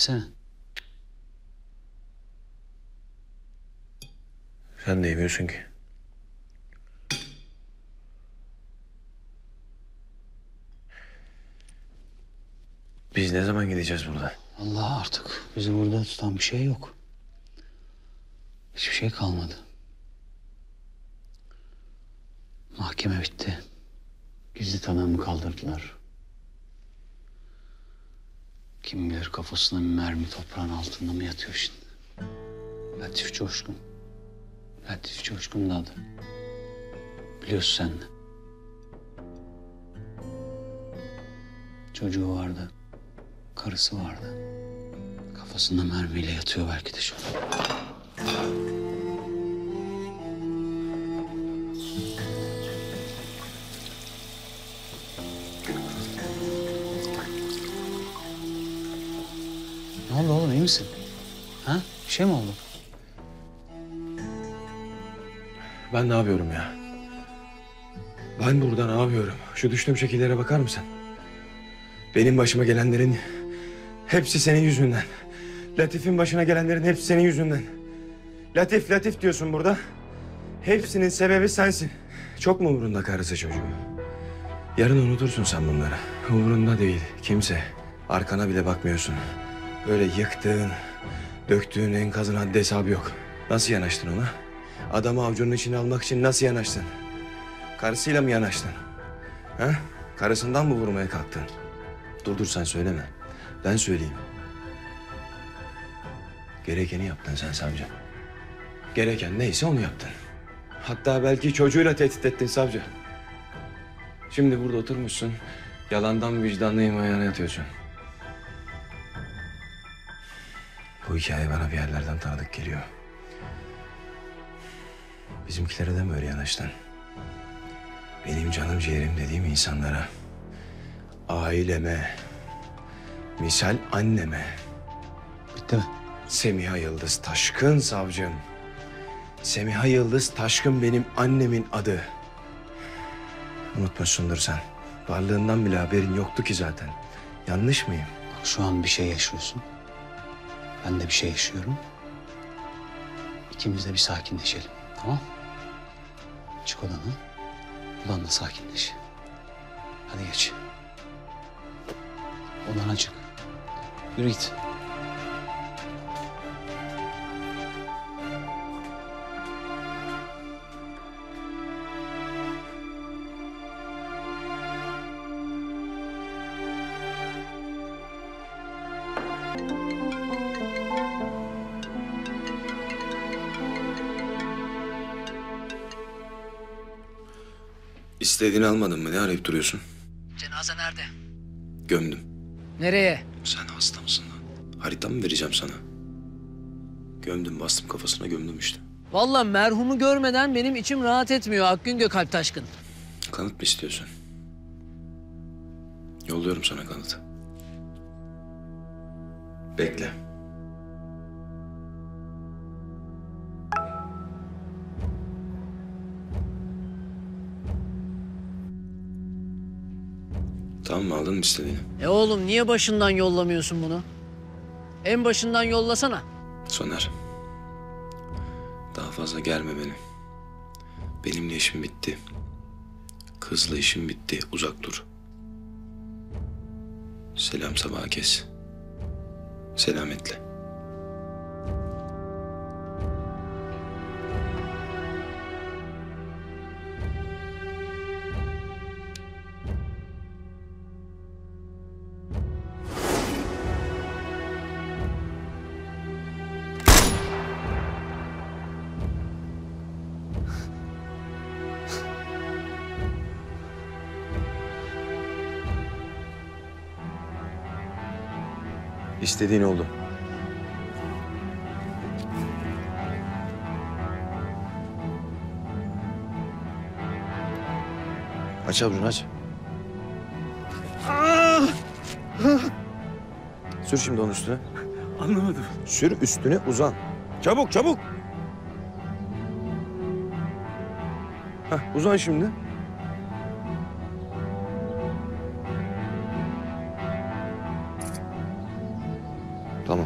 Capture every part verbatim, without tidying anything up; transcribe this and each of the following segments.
Yesene. Sen de yemiyorsun ki. Biz ne zaman gideceğiz buradan? Allah artık bizi burada tutan bir şey yok. Hiçbir şey kalmadı. Mahkeme bitti. Gizli tanığımı kaldırdılar. Kim bilir kafasına bir mermi toprağın altında mı yatıyor şimdi? Latif Coşkun. Latif Coşkun da adı. Biliyorsun sen de. Çocuğu vardı. Karısı vardı. Kafasında mermiyle yatıyor belki de şu an. Ne oldu oğlum, iyi misin? Ha? Bir şey mi oldu? Ben ne yapıyorum ya? Ben burada ne yapıyorum? Şu düştüğüm şekillere bakar mısın? Benim başıma gelenlerin hepsi senin yüzünden. Latif'in başına gelenlerin hepsi senin yüzünden. Latif, Latif diyorsun burada. Hepsinin sebebi sensin. Çok mu umurunda karısı çocuğu? Yarın unutursun sen bunları. Umurunda değil kimse. Arkana bile bakmıyorsun. Böyle yıktığın, döktüğün enkazın haddi hesabı yok. Nasıl yanaştın ona? Adamı avucunun içine almak için nasıl yanaştın? Karısıyla mı yanaştın? Ha? Karısından mı vurmaya kalktın? Dur dur sen söyleme. Ben söyleyeyim. Gerekeni yaptın sen savcı. Gereken neyse onu yaptın. Hatta belki çocuğuyla tehdit ettin savcı. Şimdi burada oturmuşsun. Yalandan vicdanlıyım ayağına yatıyorsun. Bu hikaye bana bir yerlerden tanıdık geliyor. Bizimkilere de mi öyle yanaştın? Benim canım ciğerim dediğim insanlara, aileme, misal anneme. Bitti mi? Semiha Yıldız Taşkın savcım. Semiha Yıldız Taşkın benim annemin adı. Unutmuşsundur sen. Varlığından bile haberin yoktu ki zaten. Yanlış mıyım? Bak şu an bir şey yaşıyorsun. Ben de bir şey yaşıyorum. İkimiz de bir sakinleşelim, tamam? Çık odana. Odanda sakinleş. Hadi geç. Odana çık. Yürü git. İstediğini almadın mı? Ne arayıp duruyorsun? Cenaze nerede? Gömdüm. Nereye? Sen hasta mısın lan? Harita mı vereceğim sana? Gömdüm, bastım kafasına gömdüm işte. Vallahi merhumu görmeden benim içim rahat etmiyor Akgün Gökalp Taşkın. Kanıt mı istiyorsun? Yolluyorum sana kanıtı. Bekle. Tamam mı? Aldın mı istediğini? E oğlum niye başından yollamıyorsun bunu? En başından yollasana. Soner. Daha fazla gelme beni. Benimle işim bitti. Kızla işim bitti. Uzak dur. Selam sabaha kes. Selametle. İstediğin oldu. Aç avucunu aç. Sür şimdi onun üstüne. Anlamadım. Sür üstüne uzan. Çabuk çabuk. Hah, uzan şimdi. Tamam.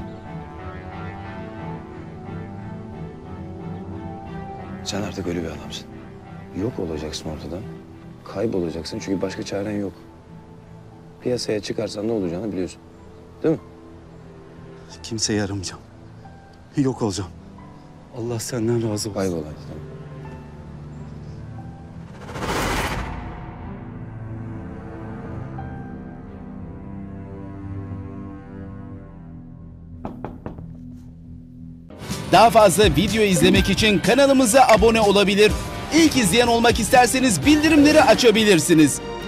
Sen artık öyle bir adamsın. Yok olacaksın ortadan. Kaybolacaksın çünkü başka çaren yok. Piyasaya çıkarsan ne olacağını biliyorsun. Değil mi? Kimseye yaramayacağım. Yok olacağım. Allah senden razı olsun. Kaybol hadi tamam. Daha fazla video izlemek için kanalımıza abone olabilir. İlk izleyen olmak isterseniz bildirimleri açabilirsiniz.